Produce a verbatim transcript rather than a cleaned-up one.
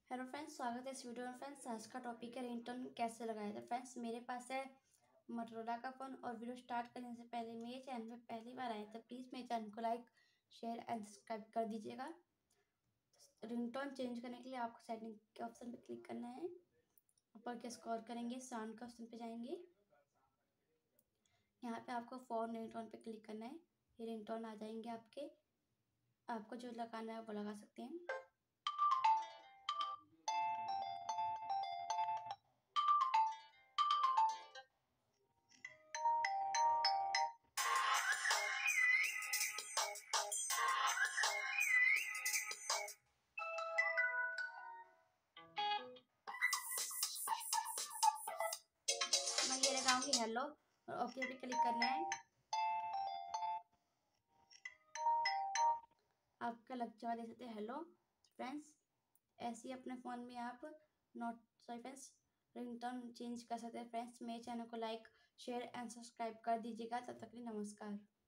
Hello friends, स्वागत है इस वीडियो में। फ्रेंड्स, आज का टॉपिक है रिंगटोन कैसे लगाया जाए। फ्रेंड्स, मेरे पास है मोटोरोला का फ़ोन और वीडियो स्टार्ट करने से पहले मेरे चैनल पे पहली बार आए तो प्लीज़ मेरे चैनल को लाइक शेयर एंड सब्सक्राइब कर दीजिएगा। रिंगटोन चेंज करने के लिए आपको सेटिंग के ऑप्शन पे क्लिक करना है। ऊपर के स्क्रॉल करेंगे, साउंड के ऑप्शन पे जाएंगे। यहाँ पे आपको फ़ोन रिंगटोन पे क्लिक करना है। ये रिंगटोन आ जाएंगे आपके। आपको जो लगाना है वो लगा सकते हैं। मैं ये लगाऊंगी हेलो और ओके पे क्लिक करना है। आपका लग देख सकते हैं हेलो फ्रेंड्स। ऐसे ही अपने फ़ोन में आप note sorry friends ringtone change कर सकते हैं। फ्रेंड्स, मेरे चैनल को लाइक शेयर एंड सब्सक्राइब कर दीजिएगा। तब तक के लिए नमस्कार।